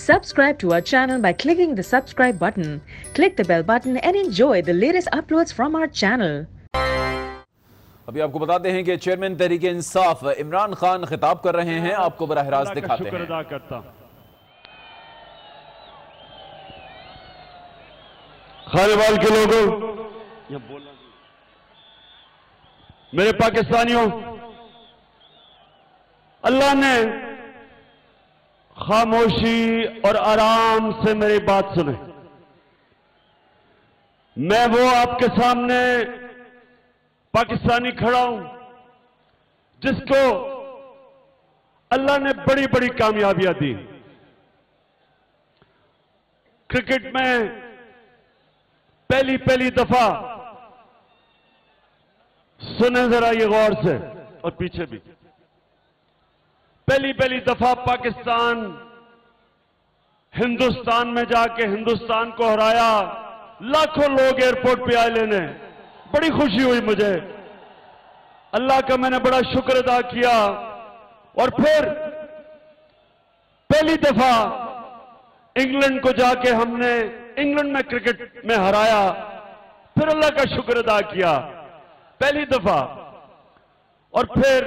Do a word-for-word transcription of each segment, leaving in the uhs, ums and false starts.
Subscribe to our channel by clicking the subscribe button. Click the bell button and enjoy the latest uploads from our channel. ابھی آپ کو بتاتے ہیں کہ chairman Tehreek Insaf Imran Khan خطاب کر رہے ہیں، آپ کو براہ راست دکھاتے ہیں۔ شکر ادا کرتا ہوں خانوال کے لوگوں، میرے پاکستانیوں، اللہ نے خاموشی اور آرام سے میری بات سنے۔ میں وہ آپ کے سامنے پاکستانی کھڑا ہوں جس کو اللہ نے بڑی بڑی کامیابیاں دی۔ کرکٹ میں پہلی پہلی دفعہ، سنیں ذرا یہ غور سے اور پیچھے بھی، پہلی پہلی دفعہ پاکستان ہندوستان میں جا کے ہندوستان کو ہرایا، لاکھوں لوگ ایئرپورٹ پہ آئے لینے، بڑی خوشی ہوئی مجھے، اللہ کا میں نے بڑا شکر ادا کیا۔ اور پھر پہلی دفعہ انگلینڈ کو جا کے ہم نے انگلینڈ میں کرکٹ میں ہرایا، پھر اللہ کا شکر ادا کیا، پہلی دفعہ۔ اور پھر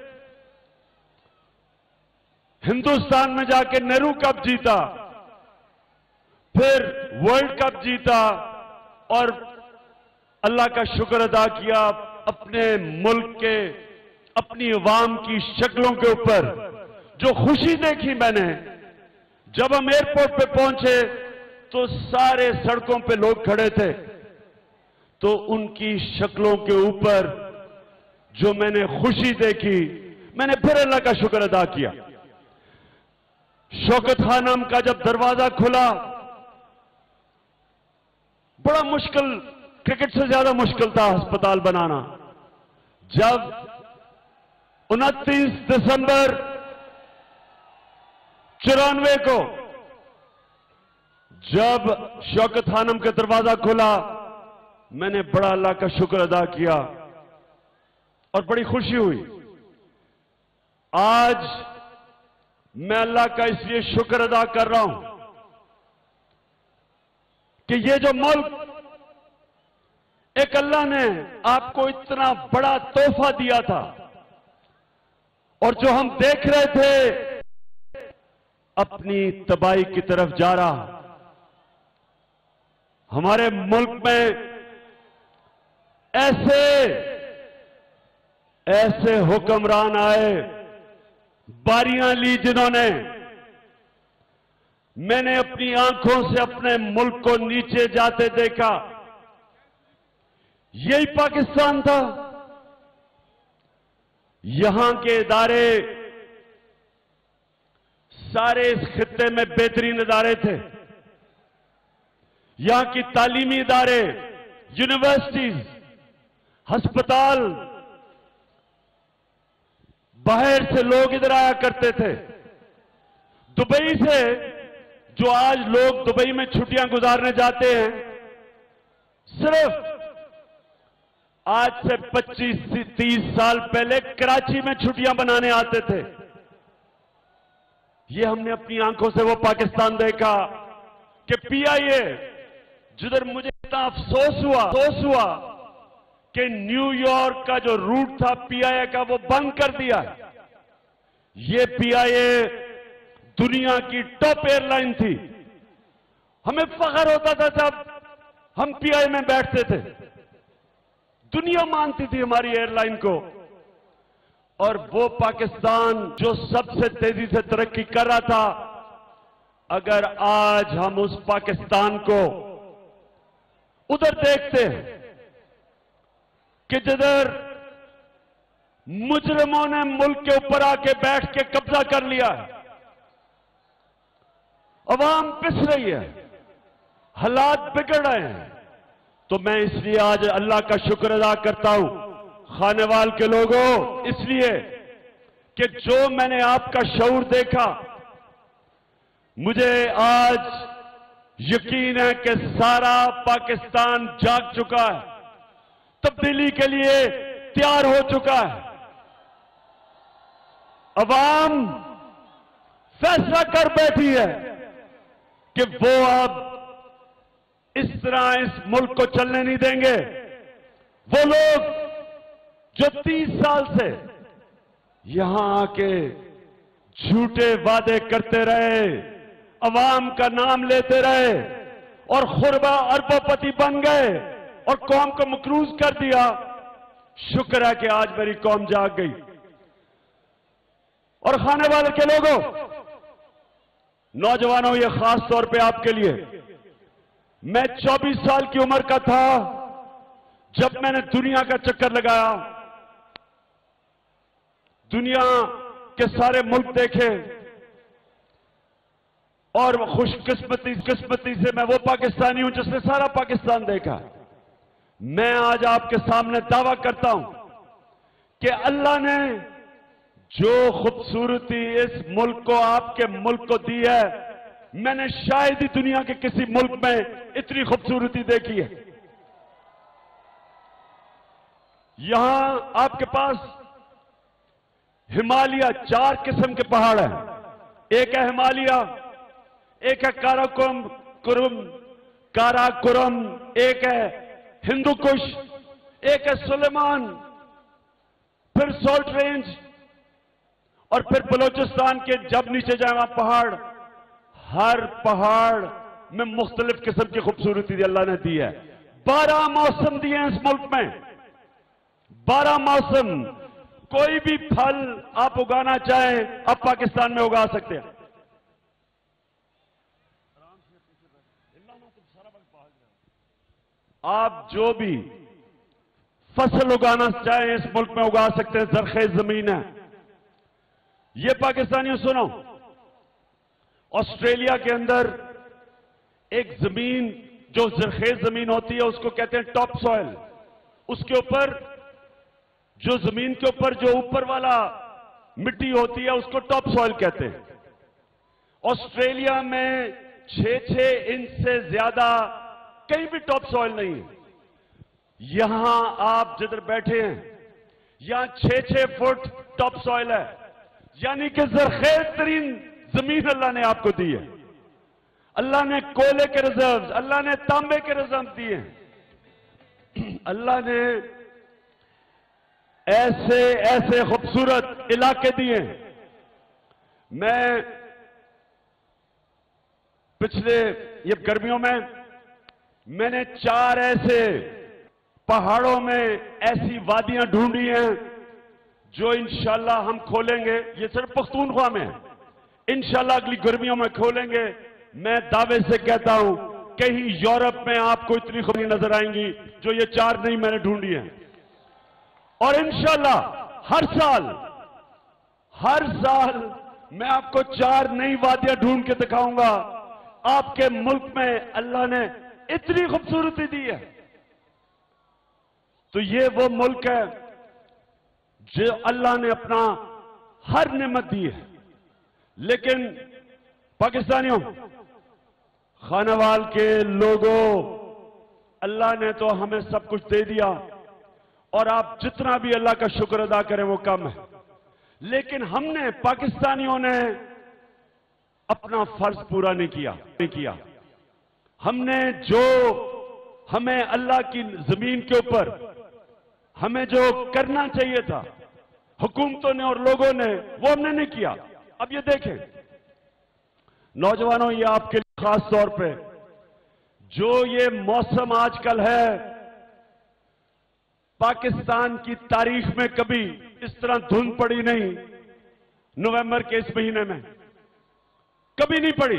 ہندوستان میں جا کے نہرو کپ جیتا، پھر ورلڈ کپ جیتا، اور اللہ کا شکر ادا کیا اپنے ملک کے، اپنی عوام کی شکلوں کے اوپر جو خوشی دیکھی میں نے۔ جب ہم ایئرپورٹ پہ پہنچے تو سارے سڑکوں پہ لوگ کھڑے تھے، تو ان کی شکلوں کے اوپر جو میں نے خوشی دیکھی، میں نے پھر اللہ کا شکر ادا کیا۔ شوکت خانم کا جب دروازہ کھلا، بڑا مشکل، کرکٹ سے زیادہ مشکل تھا ہسپتال بنانا۔ جب انتیس دسمبر چورانوے کو جب شوکت خانم کا دروازہ کھلا، میں نے بڑا اللہ کا شکر ادا کیا اور بڑی خوشی ہوئی۔ آج میں اللہ کا اس لیے شکر ادا کر رہا ہوں کہ یہ جو ملک، ایک اللہ نے آپ کو اتنا بڑا تحفہ دیا تھا، اور جو ہم دیکھ رہے تھے اپنی تباہی کی طرف جا رہا۔ ہمارے ملک میں ایسے ایسے حکمران آئے، باریاں لی جنہوں نے، میں نے اپنی آنکھوں سے اپنے ملک کو نیچے جاتے دیکھا۔ یہی پاکستان تھا، یہاں کے ادارے سارے اس خطے میں بہترین ادارے تھے۔ یہاں کی تعلیمی ادارے، یونیورسٹیز، ہسپتال، باہر سے لوگ ادھر آیا کرتے تھے۔ دبئی سے جو آج لوگ دبئی میں چھٹیاں گزارنے جاتے ہیں، صرف آج سے پچیس سے تیس سال پہلے کراچی میں چھٹیاں بنانے آتے تھے۔ یہ ہم نے اپنی آنکھوں سے وہ پاکستان دیکھا کہ پی آئی اے، جدھر مجھے اتنا افسوس ہوا افسوس ہوا کہ نیو یارک کا جو روٹ تھا پی آئی اے کا، وہ بند کر دیا۔ یہ پی آئی اے دنیا کی ٹاپ ایئر لائن تھی، ہمیں فخر ہوتا تھا جب ہم پی آئی اے میں بیٹھتے تھے، دنیا مانتی تھی ہماری ایئر لائن کو۔ اور وہ پاکستان جو سب سے تیزی سے ترقی کر رہا تھا، اگر آج ہم اس پاکستان کو ادھر دیکھتے ہیں کہ جدھر مجرموں نے ملک کے اوپر آ کے بیٹھ کے قبضہ کر لیا ہے، عوام پس رہی ہے، حالات بگڑ رہے ہیں، تو میں اس لیے آج اللہ کا شکر ادا کرتا ہوں خانوال کے لوگوں، اس لیے کہ جو میں نے آپ کا شعور دیکھا، مجھے آج یقین ہے کہ سارا پاکستان جاگ چکا ہے، تبدیلی کے لیے تیار ہو چکا ہے۔ عوام فیصلہ کر بیٹھی ہے कि वो अब इस तरह इस मुल्क को चलने नहीं देंगे। वो लोग जो तीस साल से यहां आके झूठे वादे करते रहे, अवाम का नाम लेते रहे और खुरबा अरबोपति बन गए और कौम को मकरूज कर दिया, शुक्र है कि आज मेरी कौम जाग गई। और खाने वाले के लोगों, नौजवानों, ये खास तौर पे आपके लिए, मैं चौबीस साल की उम्र का था जब मैंने दुनिया का चक्कर लगाया, दुनिया के सारे मुल्क देखे और खुशकिस्मती किस्मती से मैं वो पाकिस्तानी हूं जिसने सारा पाकिस्तान देखा। मैं आज आपके सामने दावा करता हूं कि अल्लाह ने जो खूबसूरती इस मुल्क को, आपके मुल्क को दी है, मैंने शायद ही दुनिया के किसी मुल्क में इतनी खूबसूरती देखी है। यहां आपके पास हिमालय, चार किस्म के पहाड़ हैं। एक है हिमालय, एक है काराकोरम कुरुम काराकोरम, एक है हिंदू कुश, एक है सुलेमान, फिर सॉल्ट रेंज, और फिर बलोचिस्तान के जब नीचे जाए वहां पहाड़। हर पहाड़ में मुख्तलिफ किस्म की खूबसूरती अल्लाह ने दी है। बारह मौसम दिए हैं इस मुल्क में, बारह मौसम। कोई भी फल आप उगाना चाहें आप पाकिस्तान में उगा सकते हैं। आप जो भी फसल उगाना चाहें इस मुल्क में उगा सकते हैं, जरखेज जमीन है। ये पाकिस्तानियों सुनो, ऑस्ट्रेलिया के अंदर एक जमीन जो जरखेज जमीन होती है उसको कहते हैं टॉप सॉइल। उसके ऊपर जो जमीन के ऊपर जो ऊपर वाला मिट्टी होती है उसको टॉप सॉइल कहते हैं। ऑस्ट्रेलिया में छह छह इंच से ज्यादा कहीं भी टॉप सॉइल नहीं है। यहां आप जिधर बैठे हैं यहां छह छह फुट टॉप सॉइल है, यानी कि जरखेज तरीन जमीन अल्लाह ने आपको दी है। अल्लाह ने कोयले के रिजर्व, अल्लाह ने तांबे के रिजर्व दिए हैं। अल्लाह ने ऐसे ऐसे खूबसूरत इलाके दिए। मैं पिछले ये गर्मियों में मैंने चार ऐसे पहाड़ों में ऐसी वादियां ढूंढी हैं जो इंशाल्लाह हम खोलेंगे। ये सिर्फ पख्तूनख्वा में है, इंशाल्लाह अगली गर्मियों में खोलेंगे। मैं दावे से कहता हूं कहीं यूरोप में आपको इतनी खूबी नजर आएंगी जो ये चार नहीं मैंने ढूंढी है। और इंशाल्लाह हर साल हर साल मैं आपको चार नई वादियां ढूंढ के दिखाऊंगा। आपके मुल्क में अल्लाह ने इतनी खूबसूरती दी है। तो ये वो मुल्क है जो अल्लाह ने अपना हर नेमत दी है। लेकिन पाकिस्तानियों, खानावाल के लोगों, अल्लाह ने तो हमें सब कुछ दे दिया और आप जितना भी अल्लाह का शुक्र अदा करें वो कम है। लेकिन हमने, पाकिस्तानियों ने अपना फर्ज पूरा नहीं किया नहीं किया हमने जो हमें अल्लाह की जमीन के ऊपर हमें जो करना चाहिए था हुकूमतों ने और लोगों ने, वो हमने नहीं किया। अब ये देखें नौजवानों, ये आपके लिए खास तौर पे जो ये मौसम आजकल है, पाकिस्तान की तारीख में कभी इस तरह धुंध पड़ी नहीं। नवंबर के इस महीने में कभी नहीं पड़ी।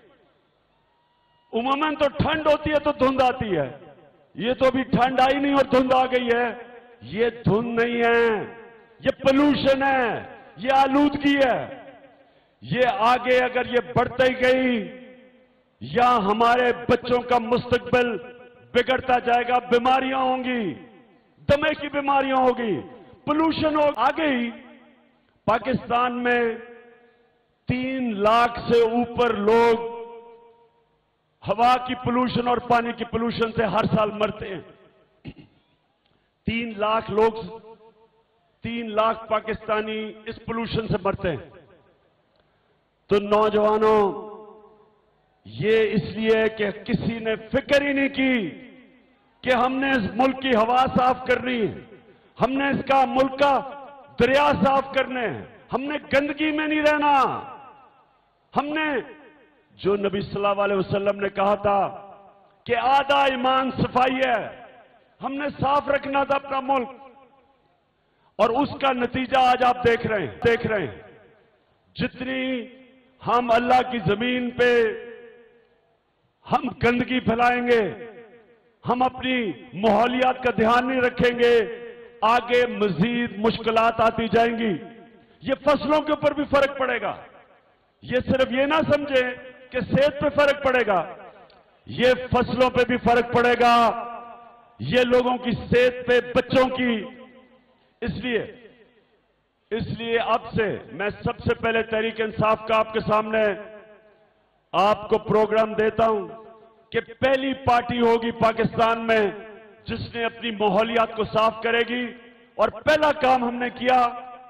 उमूमन तो ठंड होती है तो धुंध आती है, ये तो अभी ठंड आई नहीं और धुंध आ गई है। ये धुंध नहीं है, ये पोल्यूशन है, ये आलूदगी है। ये आगे अगर ये बढ़ती गई या हमारे बच्चों का मुस्तकबिल बिगड़ता जाएगा, बीमारियां होंगी, दमे की बीमारियां होगी, पोल्यूशन हो। आगे ही पाकिस्तान में तीन लाख से ऊपर लोग हवा की पोल्यूशन और पानी की पोल्यूशन से हर साल मरते हैं। तीन लाख लोग, तीन लाख पाकिस्तानी इस पोल्यूशन से मरते हैं। तो नौजवानों, یہ اس لیے کہ کسی نے فکر ہی نہیں کی کہ ہم نے اس ملک کی ہوا صاف کرنی ہے، ہم نے اس کا ملک کا دریا صاف کرنے ہیں، ہم نے گندگی میں نہیں رہنا، ہم نے جو نبی صلی اللہ علیہ وسلم نے کہا تھا کہ آدھا ایمان صفائی ہے، ہم نے صاف رکھنا تھا اپنا ملک، اور اس کا نتیجہ آج آپ دیکھ رہے ہیں دیکھ رہے ہیں جتنی ہم اللہ کی زمین پہ ہم گندگی پھیلائیں گے، ہم اپنی ماحولیات کا دھیان نہیں رکھیں گے، آگے مزید مشکلات آتی جائیں گی۔ یہ فصلوں کے اوپر بھی فرق پڑے گا، یہ صرف یہ نہ سمجھیں کہ صحت پہ فرق پڑے گا، یہ فصلوں پہ بھی فرق پڑے گا، یہ لوگوں کی صحت پہ، بچوں کی۔ اس لیے اس لیے اب سے میں سب سے پہلے تحریک انصاف کا آپ کے سامنے آپ کو پروگرام دیتا ہوں کہ پہلی پارٹی ہوگی پاکستان میں جس نے اپنی ماحولیات کو صاف کرے گی، اور پہلا کام ہم نے کیا،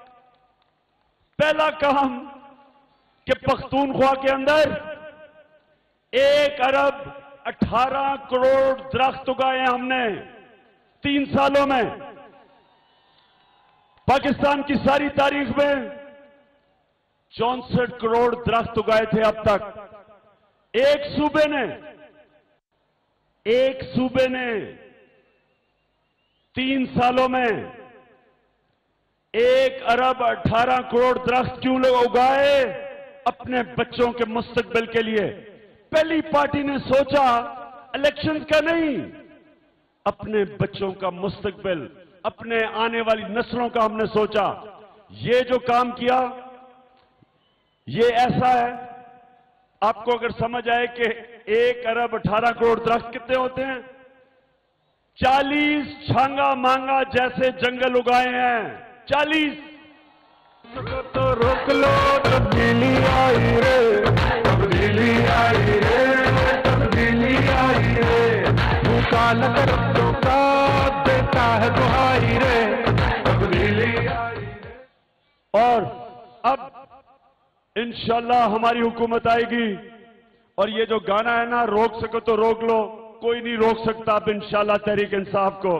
پہلا کام کہ پختونخوا کے اندر ایک ارب اٹھارہ کروڑ درخت اگائے ہیں ہم نے تین سالوں میں۔ پاکستان کی ساری تاریخ میں چونسٹھ کروڑ درخت اگائے تھے اب تک۔ ایک صوبے نے ایک صوبے نے تین سالوں میں ایک ارب اٹھارہ کروڑ درخت کیوں لوگ اگائے؟ اپنے بچوں کے مستقبل کے لیے۔ پہلی پارٹی نے سوچا الیکشن کا نہیں، اپنے بچوں کا مستقبل، اپنے آنے والی نسلوں کا ہم نے سوچا۔ یہ جو کام کیا یہ ایسا ہے، آپ کو اگر سمجھ آئے کہ ایک ارب اٹھارہ کروڑ درخت کتنے ہوتے ہیں، چالیس چھانگا مانگا جیسے جنگل اگائے ہیں، چالیس۔ تو روک لو تبدیلی آئی رے، تبدیلی آئی رے، تبدیلی آئی رے، بھوکا لگر تو کا دیتا ہے دہائی رے، تبدیلی آئی رے۔ اور اب انشاءاللہ ہماری حکومت آئے گی، اور یہ جو گانا ہے نا روک سکو تو روک لو، کوئی نہیں روک سکتا اب انشاءاللہ تحریک انصاف کو۔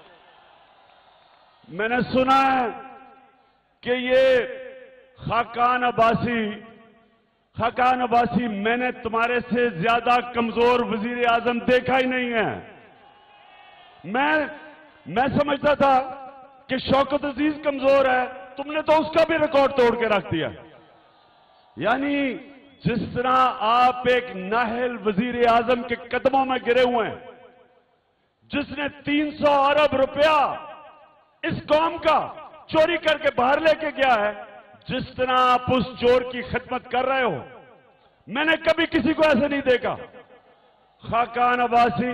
میں نے سنا ہے کہ یہ خاقان عباسی خاقان عباسی میں نے تمہارے سے زیادہ کمزور وزیر اعظم دیکھا ہی نہیں ہے۔ میں میں سمجھتا تھا کہ شوکت عزیز کمزور ہے، تم نے تو اس کا بھی ریکارڈ توڑ کے رکھ دیا۔ یعنی جس طرح آپ ایک نااہل وزیر اعظم کے قدموں میں گرے ہوئے ہیں، جس نے تین سو ارب روپیہ اس قوم کا چوری کر کے باہر لے کے گیا ہے، جس طرح آپ اس چور کی خدمت کر رہے ہو، میں نے کبھی کسی کو ایسے نہیں دیکھا۔ خاقان عباسی،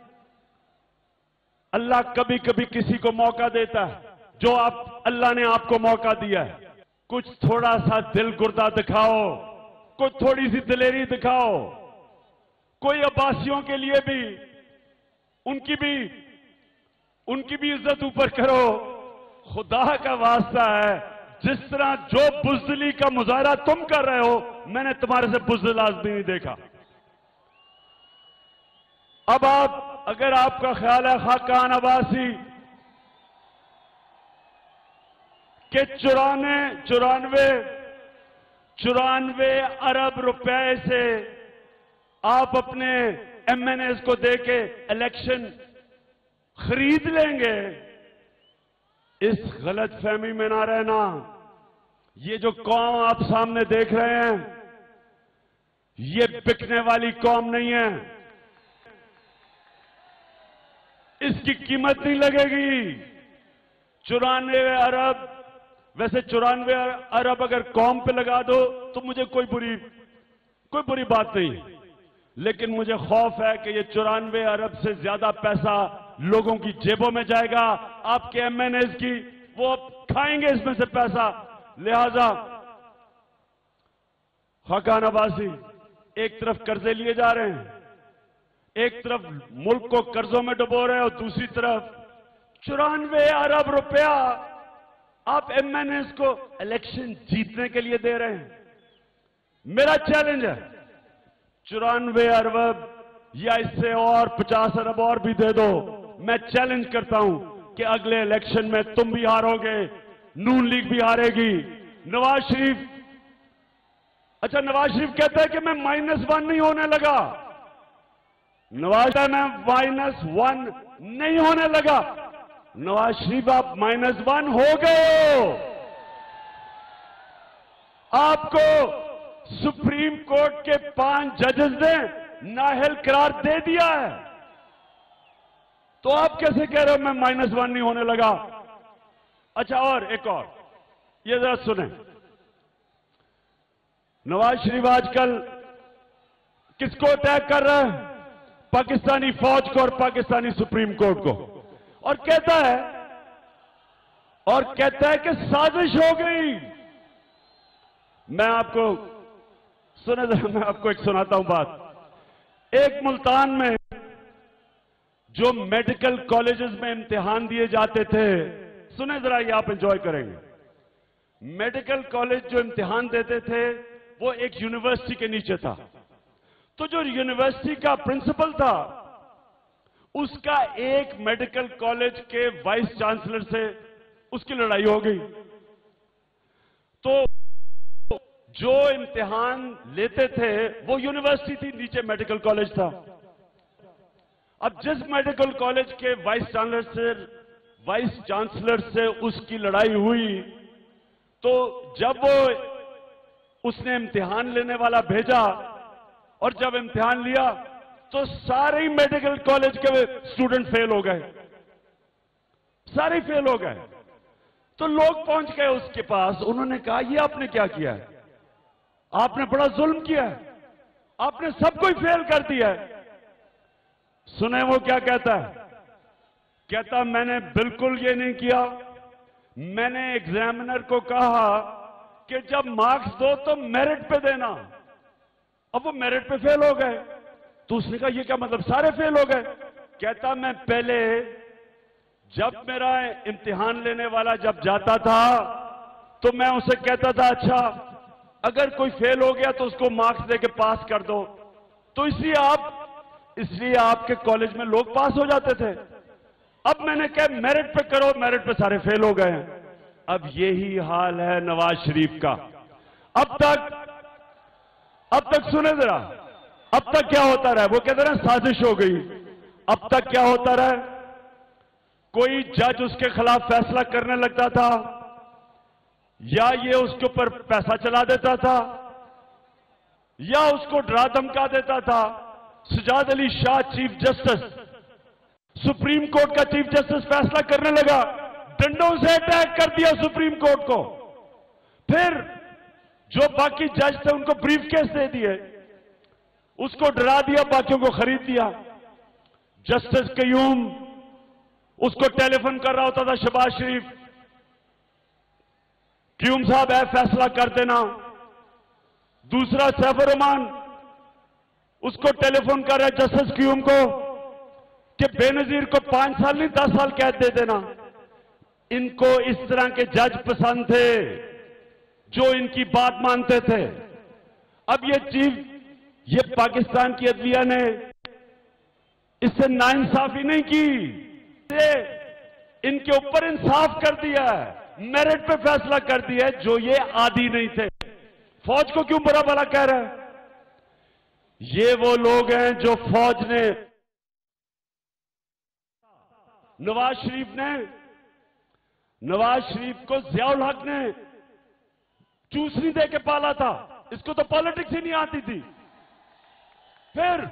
اللہ کبھی کبھی کسی کو موقع دیتا ہے، جو آپ اللہ نے آپ کو موقع دیا ہے، کچھ تھوڑا سا دل گردہ دکھاؤ، کوئی تھوڑی سی دلیری دکھاؤ، کوئی عباسیوں کے لیے بھی ان کی بھی ان کی بھی عزت اوپر کرو۔ خدا کا واسطہ ہے، جس طرح جو بزدلی کا مظاہرہ تم کر رہے ہو، میں نے تمہارے سے بزدل آدمی نہیں دیکھا۔ اب آپ اگر آپ کا خیال ہے خاقان عباسی کہ چورانے چورانوے چورانوے ارب روپے سے آپ اپنے ایم این ایز کو دے کے الیکشن خرید لیں گے، اس غلط فہمی میں نہ رہنا۔ یہ جو قوم آپ سامنے دیکھ رہے ہیں، یہ بکنے والی قوم نہیں ہے، اس کی قیمت نہیں لگے گی۔ چورانوے ارب ویسے چورانوے ارب اگر قوم پہ لگا دو تو مجھے کوئی بری کوئی بری بات نہیں، لیکن مجھے خوف ہے کہ یہ چورانوے ارب سے زیادہ پیسہ لوگوں کی جیبوں میں جائے گا، آپ کے ایم این ایز کی، وہ کھائیں گے اس میں سے پیسہ۔ لہذا خاقان عباسی ایک طرف قرضے لیے جا رہے ہیں، ایک طرف ملک کو قرضوں میں ڈبو رہے ہیں، اور دوسری طرف چورانوے ارب روپیہ آپ ایم این ایز کو الیکشن جیتنے کے لیے دے رہے ہیں۔ میرا چیلنج ہے चौरानवे अरब या इससे और पचास अरब और भी दे दो, मैं चैलेंज करता हूं कि अगले इलेक्शन में तुम भी हारोगे, नून लीग भी हारेगी। नवाज शरीफ, अच्छा नवाज शरीफ कहता है कि मैं माइनस वन नहीं होने लगा। नवाज मैं माइनस वन नहीं होने लगा। नवाज शरीफ आप माइनस वन हो गए हो। आपको सुप्रीम कोर्ट के पांच जजेस ने नाअहल करार दे दिया है, तो आप कैसे कह रहे हो मैं माइनस वन नहीं होने लगा? अच्छा, और एक और ये जरा सुने, नवाज शरीफ आजकल किसको अटैक कर रहा है? पाकिस्तानी फौज को और पाकिस्तानी सुप्रीम कोर्ट को, और कहता है और कहता है कि साजिश हो गई। मैं आपको सुने जरा, मैं आपको एक सुनाता हूं बात। एक मुल्तान में जो मेडिकल कॉलेजेस में इम्तिहान दिए जाते थे, सुने जरा, ये आप एंजॉय करेंगे। मेडिकल कॉलेज जो इम्तिहान देते थे वो एक यूनिवर्सिटी के नीचे था। तो जो यूनिवर्सिटी का प्रिंसिपल था, उसका एक मेडिकल कॉलेज के वाइस चांसलर से उसकी लड़ाई हो गई। तो जो इम्तिहान लेते थे वो यूनिवर्सिटी थी, नीचे मेडिकल कॉलेज था। अब जिस मेडिकल कॉलेज के वाइस चांसलर से वाइस चांसलर से उसकी लड़ाई हुई, तो जब वो उसने इम्तिहान लेने वाला भेजा और जब इम्तिहान लिया तो सारे मेडिकल कॉलेज के स्टूडेंट फेल हो गए, सारे फेल हो गए। तो लोग पहुंच गए उसके पास, उन्होंने कहा ये आपने क्या किया है? आपने बड़ा जुल्म किया है, आपने सबको ही फेल कर दिया है। सुने वो क्या कहता है? कहता मैंने बिल्कुल ये नहीं किया। मैंने एग्जामिनर को कहा कि जब मार्क्स दो तो मेरिट पे देना। अब वो मेरिट पे फेल हो गए, तो उसने कहा ये क्या मतलब, सारे फेल हो गए? कहता मैं पहले जब मेरा इम्तिहान लेने वाला जब जाता था तो मैं उसे कहता था अच्छा अगर कोई फेल हो गया तो उसको मार्क्स देके पास कर दो, तो इसलिए आप इसलिए आपके कॉलेज में लोग पास हो जाते थे। अब मैंने कहा मेरिट पे करो, मेरिट पे सारे फेल हो गए हैं। अब यही हाल है नवाज शरीफ का। अब तक अब तक सुने जरा, अब तक क्या होता रहा? वो कहते रहे साजिश हो गई। अब तक क्या होता रहा? कोई जज उसके खिलाफ फैसला करने लगता था, या ये उसके ऊपर पैसा चला देता था, या उसको डरा धमका देता था। Sajjad Ali Shah chief justice, supreme court का चीफ जस्टिस फैसला करने लगा, डंडों से अटैक कर दिया सुप्रीम कोर्ट को। फिर जो बाकी जज थे उनको ब्रीफ केस दे दिए, उसको डरा दिया, बाकियों को खरीद दिया। जस्टिस कयूम उसको टेलीफोन कर रहा होता था, शहबाज शरीफ, क्यूम साहब है फैसला कर देना। दूसरा सैफुर रहमान उसको टेलीफोन कर रहा है जस्टिस क्यूम को कि बेनजीर को पांच साल नहीं दस साल कैद दे देना। इनको इस तरह के जज पसंद थे जो इनकी बात मानते थे। अब ये चीफ ये पाकिस्तान की अदलिया ने इससे नाइंसाफी नहीं की, इनके ऊपर इंसाफ कर दिया है, मेरिट पे फैसला कर दिया है, जो ये आदी नहीं थे। फौज को क्यों बुरा भला कह रहा है? ये वो लोग हैं जो फौज ने, नवाज शरीफ ने, नवाज शरीफ को जियाउल हक ने चूसनी दे के पाला था। इसको तो पॉलिटिक्स ही नहीं आती थी। फिर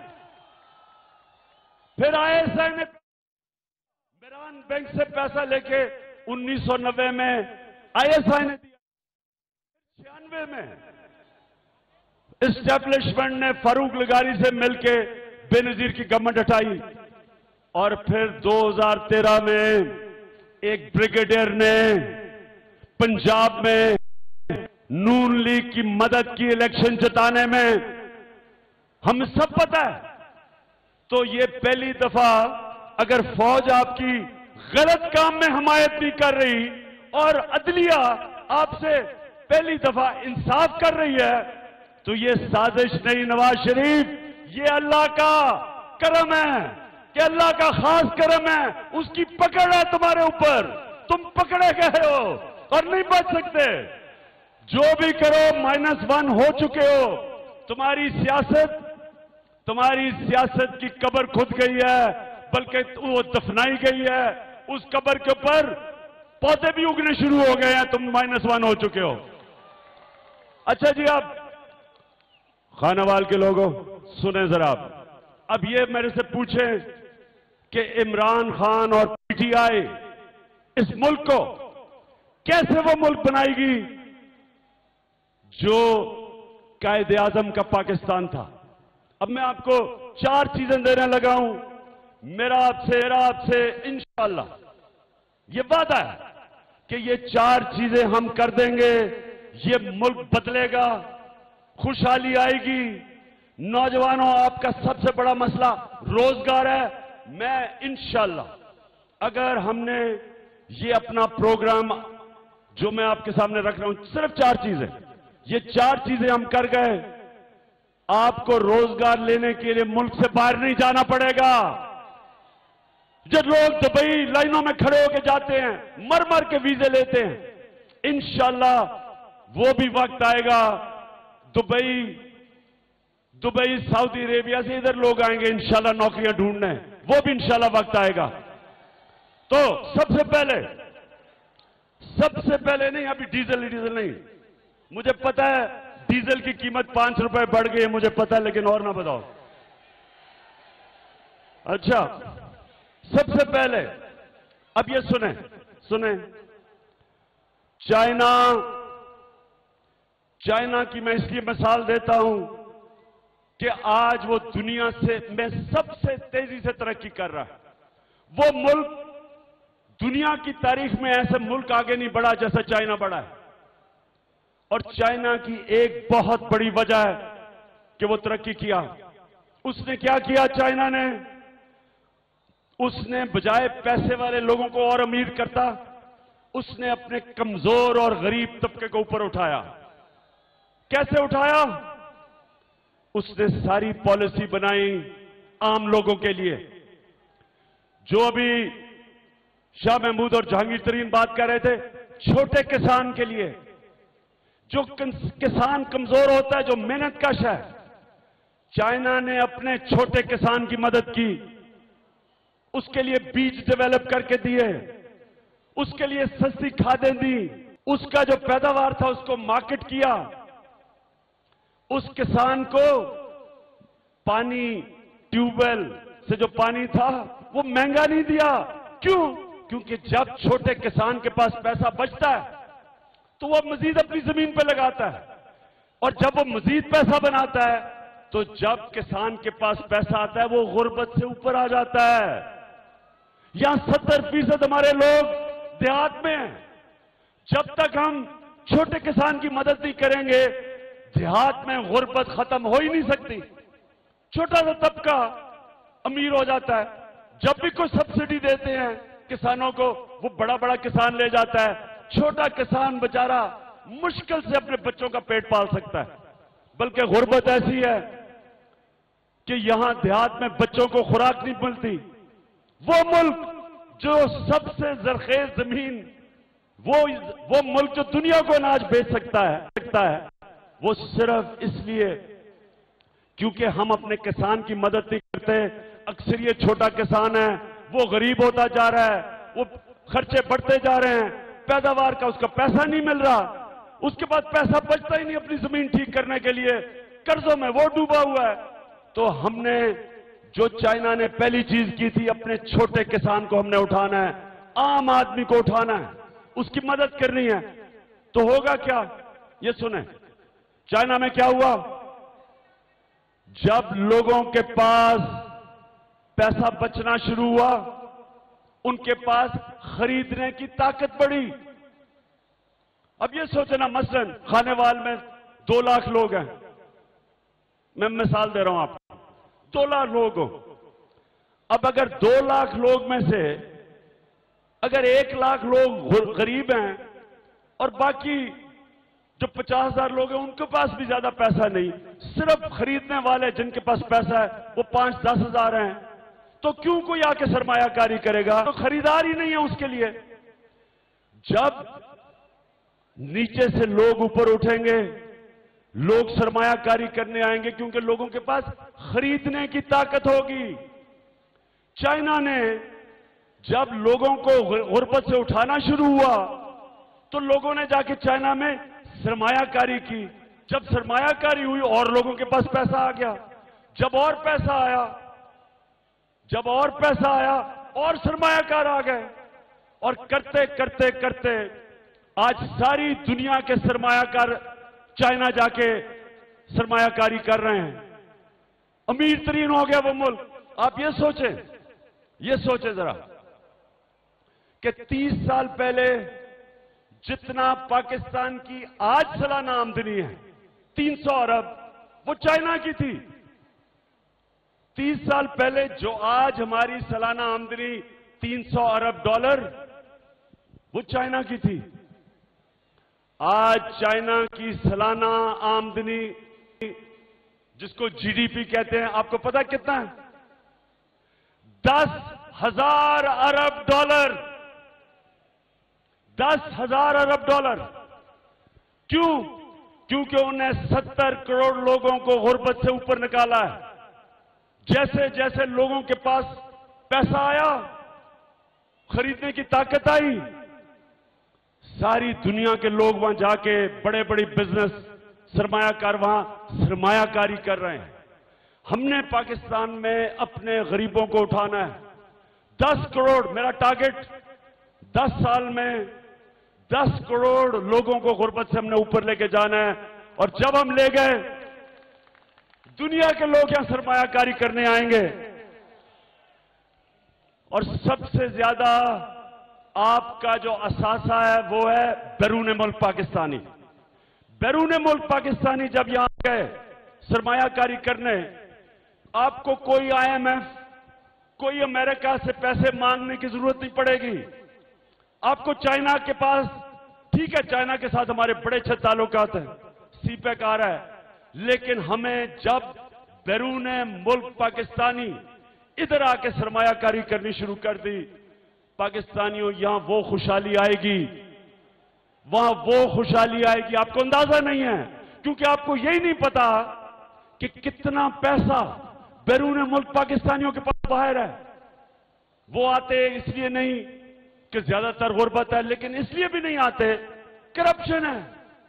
फिर आईएसआई ने मेरान बैंक से पैसा लेके उन्नीस सौ नब्बे में आईएसआई ने दिया। छियानवे में एस्टेब्लिशमेंट ने फारूक लगारी से मिलके बेनजीर की गवर्नमेंट हटाई, और फिर दो हज़ार तेरह में एक ब्रिगेडियर ने पंजाब में नून लीग की मदद की इलेक्शन जिताने में, हमें सब पता है। तो ये पहली दफा अगर फौज आपकी गलत काम में हमायत नहीं कर रही और अदलिया आपसे पहली दफा इंसाफ कर रही है, تو یہ سازش نہیں نواز شریف، یہ اللہ کا کرم ہے کہ اللہ کا خاص کرم ہے، اس کی پکڑ ہے تمہارے اوپر، تم پکڑے گئے ہو اور نہیں بچ سکتے۔ جو بھی کرو مائنس ون ہو چکے ہو، تمہاری سیاست تمہاری سیاست کی قبر کھد گئی ہے، بلکہ وہ دفنائی گئی ہے، اس قبر کے اوپر پودے بھی اگنے شروع ہو گئے ہیں، تم مائنس ون ہو چکے ہو۔ اچھا جی، اب خانوال کے لوگوں سنیں ذرا، اب یہ میرے سے پوچھیں کہ عمران خان اور پی ٹی آئی اس ملک کو کیسے وہ ملک بنائے گی جو قائد اعظم کا پاکستان تھا۔ اب میں آپ کو چار چیزیں دینے لگا ہوں، میرا آپ سے میرا آپ سے انشاءاللہ یہ وعدہ ہے کہ یہ چار چیزیں ہم کر دیں گے، یہ ملک بدلے گا، خوشحالی آئے گی۔ نوجوانوں، آپ کا سب سے بڑا مسئلہ روزگار ہے۔ میں انشاءاللہ اگر ہم نے یہ اپنا پروگرام جو میں آپ کے سامنے رکھ رہا ہوں، صرف چار چیزیں، یہ چار چیزیں ہم کر گئے، آپ کو روزگار لینے کے لیے ملک سے باہر نہیں جانا پڑے گا۔ جب لوگ دبئی لائنوں میں کھڑے ہو کے جاتے ہیں، مر مر کے ویزے لیتے ہیں، انشاءاللہ وہ بھی وقت آئے گا، دبئی دبئی سعودی عربیہ سے ادھر لوگ آئیں گے انشاءاللہ نوکریاں ڈھونڈنے، وہ بھی انشاءاللہ وقت آئے گا۔ تو سب سے پہلے سب سے پہلے نہیں، ابھی ڈیزل ڈیزل نہیں، مجھے پتا ہے ڈیزل کی قیمت پانچ روپے بڑھ گئی ہے، مجھے پتا ہے، لیکن اور نہ بتاؤ۔ اچھا، سب سے پہلے اب یہ سنیں سنیں چائنا چائنا کی میں اس لیے مثال دیتا ہوں کہ آج وہ دنیا سے میں سب سے تیزی سے ترقی کر رہا ہے۔ وہ ملک دنیا کی تاریخ میں ایسے ملک آگے نہیں بڑھا جیسا چائنا بڑھا ہے، اور چائنا کی ایک بہت بڑی وجہ ہے کہ وہ ترقی کیا۔ اس نے کیا کیا چائنا نے؟ اس نے بجائے پیسے والے لوگوں کو اور امیر کرتا، اس نے اپنے کمزور اور غریب طبقے کو اوپر اٹھایا۔ کیسے اٹھایا؟ اس نے ساری پالیسی بنائی عام لوگوں کے لیے۔ جو ابھی شاہ محمود اور جہانگیر ترین بات کر رہے تھے، چھوٹے کسان کے لیے، جو کسان کمزور ہوتا ہے، جو محنت کش ہے، چائنا نے اپنے چھوٹے کسان کی مدد کی، اس کے لیے بیج ڈیولپ کر کے دیے، اس کے لیے سستی کھادیں دی، اس کا جو پیداوار تھا اس کو مارکیٹ کیا، اس کسان کو پانی ٹیوب ویل سے جو پانی تھا وہ مہنگا نہیں دیا۔ کیوں؟ کیونکہ جب چھوٹے کسان کے پاس پیسہ بچتا ہے تو وہ مزید اپنی زمین پہ لگاتا ہے، اور جب وہ مزید پیسہ بناتا ہے تو جب کسان کے پاس پیسہ آتا ہے وہ غربت سے اوپر آ جاتا ہے۔ یہاں ستر فیصد ہمارے لوگ دیہات میں ہیں۔ جب تک ہم چھوٹے کسان کی مدد نہیں کریں گے، دیہات میں غربت ختم ہو ہی نہیں سکتی۔ چھوٹا سا طبقہ امیر ہو جاتا ہے، جب بھی کوئی سبسڈی دیتے ہیں کسانوں کو، وہ بڑا بڑا کسان لے جاتا ہے، چھوٹا کسان بیچارہ مشکل سے اپنے بچوں کا پیٹ پال سکتا ہے۔ بلکہ غربت ایسی ہے کہ یہاں دیہات میں بچوں کو خوراک نہیں ملتی۔ وہ ملک جو سب سے زرخیز زمین، وہ وہ ملک جو دنیا کو اناج بیچ سکتا ہے سکتا ہے وہ صرف اس لیے کیونکہ ہم اپنے کسان کی مدد نہیں کرتے۔ اکثر یہ چھوٹا کسان ہے، وہ غریب ہوتا جا رہا ہے، وہ خرچے بڑھتے جا رہے ہیں، پیداوار کا اس کا پیسہ نہیں مل رہا، اس کے بعد پیسہ بچتا ہی نہیں اپنی زمین ٹھیک کرنے کے لیے، قرضوں میں وہ ڈوبا ہوا ہے۔ تو ہم نے جو چائنا نے پہلی چیز کی تھی، اپنے چھوٹے کسان کو ہم نے اٹھانا ہے، عام آدمی کو اٹھانا ہے، اس کی مدد کرنی ہے۔ تو ہوگا کیا؟ یہ سنیں، چائنا میں کیا ہوا؟ جب لوگوں کے پاس پیسہ بچنا شروع ہوا، ان کے پاس خریدنے کی طاقت بڑھی۔ اب یہ سوچنا، مثلا خانیوال میں دو لاکھ لوگ ہیں، میں مثال دے رہا ہوں آپ کو، دو لاکھ لوگ ہوں۔ اب اگر دو لاکھ لوگ میں سے اگر ایک لاکھ لوگ غریب ہیں اور باقی جو پچاس ہزار لوگ ہیں ان کے پاس بھی زیادہ پیسہ نہیں، صرف خریدنے والے جن کے پاس پیسہ ہے وہ پانچ دس ہزار ہیں، تو کیوں کوئی آ کے سرمایہ کاری کرے گا؟ تو خریدار ہی نہیں ہے اس کے لیے۔ جب نیچے سے لوگ اوپر اٹھیں گے، لوگ سرمایہ کاری کرنے آئیں گے، کیونکہ لوگوں کے پاس خریدنے کی طاقت ہوگی۔ چائنا نے جب لوگوں کو غربت سے اٹھانا شروع ہوا تو لوگوں نے جا کے چائنا میں سرمایہ کاری کی، جب سرمایہ کاری ہوئی اور لوگوں کے پاس پیسہ آ گیا، جب اور پیسہ آیا جب اور پیسہ آیا اور سرمایہ کار آ گئے، اور کرتے کرتے کرتے آج ساری دنیا کے سرمایہ کار چائنا جا کے سرمایہ کاری کر رہے ہیں، امیر ترین ہو گیا وہ ملک۔ آپ یہ سوچیں یہ سوچیں ذرا کہ تیس سال پہلے جتنا پاکستان کی آج سالانہ آمدنی ہے تین سو ارب، وہ چائنا کی تھی۔ تیس سال پہلے جو آج ہماری سالانہ آمدنی تین سو ارب ڈالر، وہ چائنا کی تھی۔ آج چائنا کی سالانہ آمدنی جس کو جی ڈی پی کہتے ہیں، آپ کو پتا کتنا ہے؟ دس ہزار ارب ڈالر دس ہزار ارب ڈالر۔ کیوں؟ کیونکہ انہیں ستر کروڑ لوگوں کو غربت سے اوپر نکالا ہے۔ جیسے جیسے لوگوں کے پاس پیسہ آیا، خریدنے کی طاقت آئی، ساری دنیا کے لوگ وہاں جا کے بڑے بڑے بزنس سرمایہ کار وہاں سرمایہ کاری کر رہے ہیں۔ ہم نے پاکستان میں اپنے غریبوں کو اٹھانا ہے۔ دس کروڑ میرا ٹارگٹ، دس سال میں دس کروڑ لوگوں کو غربت سے ہم نے اوپر لے کے جانا ہے، اور جب ہم لے گئے دنیا کے لوگ یہاں سرمایہ کاری کرنے آئیں گے۔ اور سب سے زیادہ آپ کا جو اثاثہ ہے وہ ہے بیرون ملک پاکستانی۔ بیرون ملک پاکستانی جب یہاں گئے سرمایہ کاری کرنے، آپ کو کوئی آئی ایم ایف، کوئی امریکہ سے پیسے مانگنے کی ضرورت نہیں پڑے گی۔ آپ کو چائنا کے پاس، ٹھیک ہے چائنا کے ساتھ ہمارے بڑے اچھے تعلقات ہیں، سی پیک آ رہا ہے، لیکن ہمیں جب بیرون ملک پاکستانی ادھر آ کے سرمایہ کاری کرنی شروع کر دی، پاکستانیوں یہاں وہ خوشحالی آئے گی، وہاں وہ خوشحالی آئے گی، آپ کو اندازہ نہیں ہے، کیونکہ آپ کو یہی نہیں پتا کہ کتنا پیسہ بیرون ملک پاکستانیوں کے پاس باہر ہے۔ وہ آتے اس لیے نہیں کہ زیادہ تر غربت ہے، لیکن اس لیے بھی نہیں آتے، کرپشن ہے۔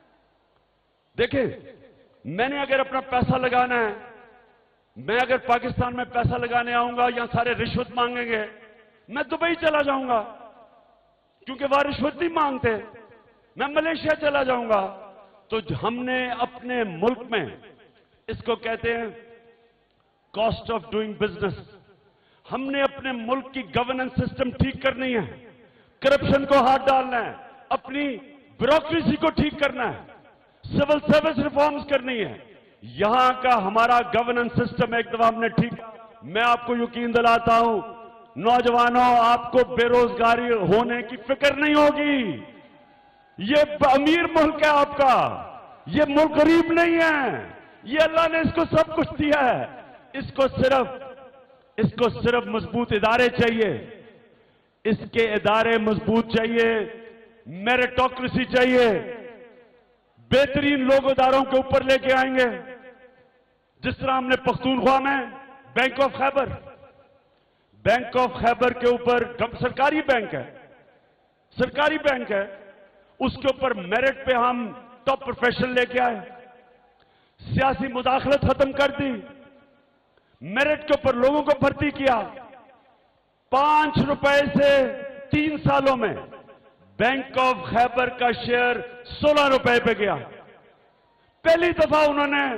دیکھیں، میں نے اگر اپنا پیسہ لگانا ہے، میں اگر پاکستان میں پیسہ لگانے آؤں گا، یہاں سارے رشوت مانگیں گے، میں دبئی چلا جاؤں گا کیونکہ وہ رشوت نہیں مانگتے، میں ملیشیا چلا جاؤں گا۔ تو ہم نے اپنے ملک میں، اس کو کہتے ہیں کاسٹ آف ڈوئنگ بزنس، ہم نے اپنے ملک کی گورننس سسٹم ٹھیک کرنی ہے، کرپشن کو ہاتھ ڈالنا ہے، اپنی بیوروکریسی کو ٹھیک کرنا ہے، سول سروس ریفارمز کرنی ہے۔ یہاں کا ہمارا گورننس سسٹم ایک دفعہ ہم نے ٹھیک، میں آپ کو یقین دلاتا ہوں نوجوانوں، آپ کو بے روزگاری ہونے کی فکر نہیں ہوگی۔ یہ امیر ملک ہے آپ کا، یہ ملک غریب نہیں ہے، یہ اللہ نے اس کو سب کچھ دیا ہے۔ اس کو صرف اس کو صرف مضبوط ادارے چاہیے، اس کے ادارے مضبوط چاہیے، میرٹوکریسی چاہیے، بہترین لوگ اداروں کے اوپر لے کے آئیں گے۔ جس طرح ہم نے پختونخوا میں bank of Khyber bank of Khyber کے اوپر سرکاری بینک ہے سرکاری بینک ہے اس کے اوپر میرٹ پہ ہم ٹاپ پروفیشن لے کے آئے، سیاسی مداخلت ختم کر دی، میرٹ کے اوپر لوگوں کو بھرتی کیا۔ پانچ روپے سے تین سالوں میں بینک آف خیبر کا شیئر سولہ روپے پہ گیا۔ پہلی دفعہ انہوں نے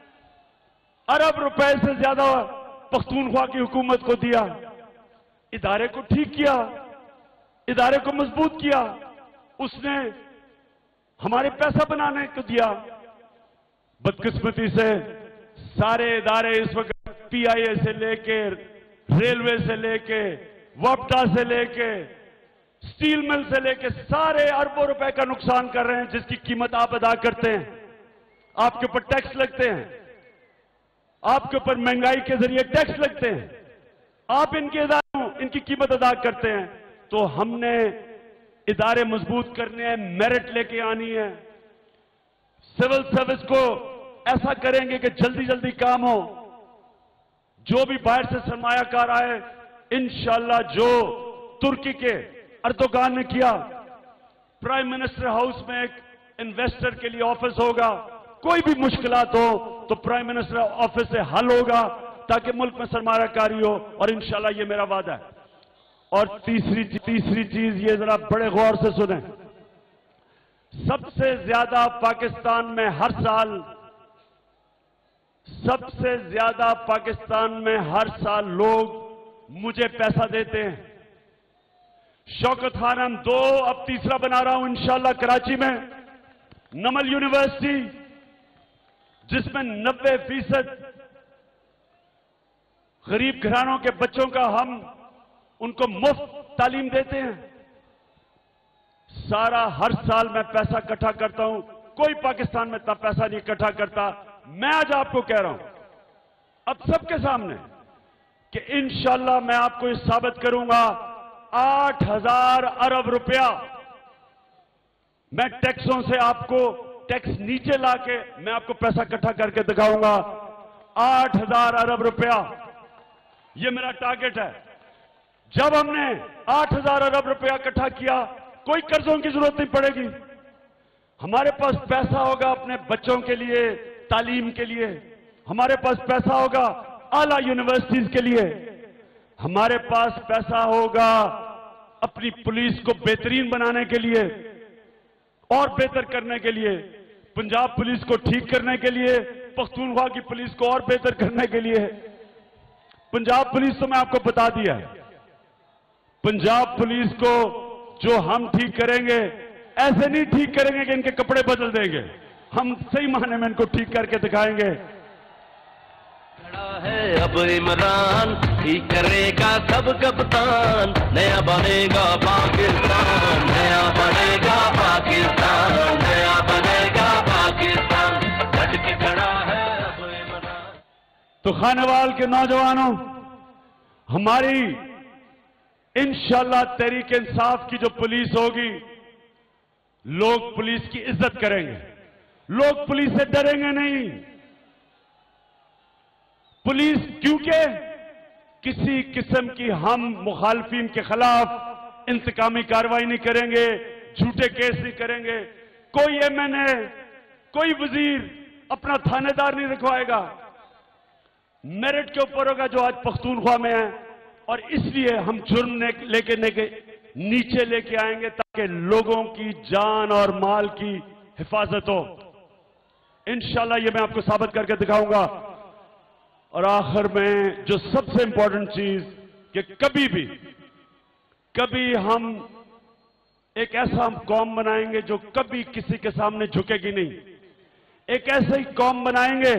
ارب روپے سے زیادہ پختونخوا کی حکومت کو دیا، ادارے کو ٹھیک کیا، ادارے کو مضبوط کیا، اس نے ہمارے پیسہ بنانے کو دیا۔ بدقسمتی سے سارے ادارے اس وقت پی آئی اے سے لے کے، ریلوے سے لے کے، وپٹا سے لے کے، स्टील मिल से लेके सारे अरबों रुपए का नुकसान कर रहे हैं, जिसकी कीमत आप अदा करते हैं। आपके ऊपर टैक्स लगते हैं, आपके ऊपर महंगाई के जरिए टैक्स लगते हैं, आप इनके इदारों इनकी कीमत अदा करते हैं। तो हमने इदारे मजबूत करने हैं, मेरिट लेके आनी है। सिविल सर्विस को ऐसा करेंगे कि जल्दी जल्दी काम हो। जो भी बाहर से सरमायाकार आए, इंशाल्लाह जो तुर्की के अर्दोगान ने किया, प्राइम मिनिस्टर हाउस में एक इन्वेस्टर के लिए ऑफिस होगा, कोई भी मुश्किलात हो तो प्राइम मिनिस्टर ऑफिस से हल होगा, ताकि मुल्क में सरमायाकारी हो। और इंशाल्लाह ये मेरा वादा है। और तीसरी तीसरी चीज ये जरा बड़े गौर से सुने, सबसे ज्यादा पाकिस्तान में हर साल सबसे ज्यादा पाकिस्तान में हर साल लोग मुझे पैसा देते हैं। शौकत खानम दो, अब तीसरा बना रहा हूं इंशाल्लाह कराची में, नमल यूनिवर्सिटी, जिसमें नब्बे फीसद गरीब घरानों के बच्चों का हम उनको मुफ्त तालीम देते हैं। सारा हर साल मैं पैसा इकट्ठा करता हूं, कोई पाकिस्तान में इतना पैसा नहीं इकट्ठा करता। मैं आज आपको कह रहा हूं अब सबके सामने कि इंशाल्लाह मैं आपको ये साबित करूंगा, आठ हजार अरब रुपया मैं टैक्सों से आपको टैक्स नीचे लाके मैं आपको पैसा इकट्ठा करके दिखाऊंगा। आठ हजार अरब रुपया ये मेरा टारगेट है। जब हमने आठ हजार अरब रुपया इकट्ठा किया, कोई कर्जों की जरूरत नहीं पड़ेगी। हमारे पास पैसा होगा अपने बच्चों के लिए, तालीम के लिए, हमारे पास पैसा होगा आला यूनिवर्सिटीज के लिए, हमारे पास पैसा होगा अपनी पुलिस को बेहतरीन बनाने के लिए और बेहतर करने के लिए, पंजाब पुलिस को ठीक करने के लिए, पख्तूनख्वा की पुलिस को और बेहतर करने के लिए। पंजाब पुलिस तो मैं आपको बता दिया है, पंजाब पुलिस को जो हम ठीक करेंगे, ऐसे नहीं ठीक करेंगे कि इनके कपड़े बदल देंगे, हम सही मायने में इनको ठीक करके दिखाएंगे। खड़ा है अब इमरान, ठीक करेगा सब कप्तान, नया बनेगा पाकिस्तान, नया बनेगा पाकिस्तान, नया बनेगा पाकिस्तान, डट के खड़ा है अब इमरान। तो खानेवाल के नौजवानों, हमारी इंशाल्लाह तहरीक इंसाफ की जो पुलिस होगी, लोग पुलिस की इज्जत करेंगे, लोग पुलिस से डरेंगे नहीं। पुलिस क्योंकि किसी किस्म की हम मुखालफिन के खिलाफ इंतकामी कार्रवाई नहीं करेंगे, झूठे केस नहीं करेंगे। कोई एमएनए, कोई वजीर अपना थानेदार नहीं रखवाएगा, मेरिट के ऊपर होगा जो आज पख्तूनख्वा में है। और इसलिए हम जुर्म लेके लेके नीचे लेके आएंगे ताकि लोगों की जान और माल की हिफाजत हो। इंशाल्लाह ये मैं आपको साबित करके दिखाऊंगा। और आखिर में जो सबसे इंपॉर्टेंट चीज कि कभी भी कभी हम एक ऐसा कौम बनाएंगे जो कभी किसी के सामने झुकेगी नहीं। एक ऐसे ही कौम बनाएंगे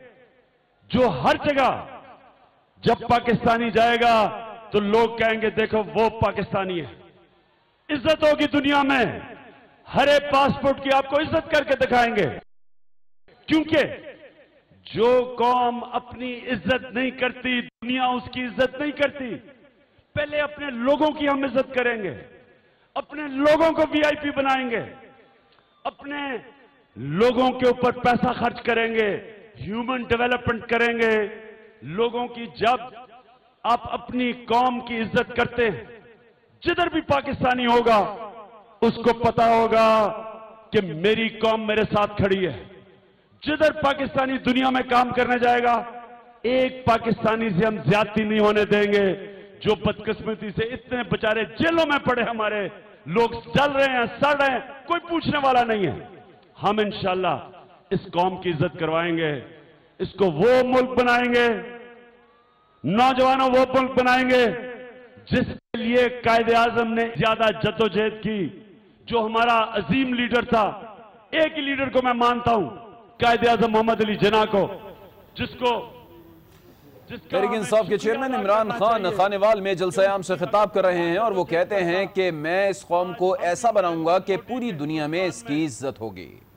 जो हर जगह जब पाकिस्तानी जाएगा तो लोग कहेंगे देखो वो पाकिस्तानी है। इज्जत होगी दुनिया में, हरे पासपोर्ट की आपको इज्जत करके दिखाएंगे। क्योंकि जो कौम अपनी इज्जत नहीं करती, दुनिया उसकी इज्जत नहीं करती। पहले अपने लोगों की हम इज्जत करेंगे, अपने लोगों को वीआईपी बनाएंगे, अपने लोगों के ऊपर पैसा खर्च करेंगे, ह्यूमन डेवलपमेंट करेंगे। लोगों की जब आप अपनी कौम की इज्जत करते हैं, जिधर भी पाकिस्तानी होगा उसको पता होगा कि मेरी कौम मेरे साथ खड़ी है। जिधर पाकिस्तानी दुनिया में काम करने जाएगा, एक पाकिस्तानी से हम ज्यादती नहीं होने देंगे। जो बदकिस्मती से इतने बेचारे जेलों में पड़े हमारे लोग जल रहे हैं, सड़ रहे हैं, कोई पूछने वाला नहीं है। हम इंशाल्लाह इस कौम की इज्जत करवाएंगे, इसको वो मुल्क बनाएंगे, नौजवानों वो मुल्क बनाएंगे जिसके लिए कायदे आजम ने ज्यादा जद्दोजहद की। जो हमारा अजीम लीडर था, एक ही लीडर को मैं मानता हूं, कायदे आजम मोहम्मद अली जिन्ना को, जिसको تحریک انصاف کے چیئرمین عمران خان خانیوال میں جلسہ عام سے خطاب کر رہے ہیں اور وہ کہتے ہیں کہ میں اس قوم کو ایسا بناؤں گا کہ پوری دنیا میں اس کی عزت ہوگی۔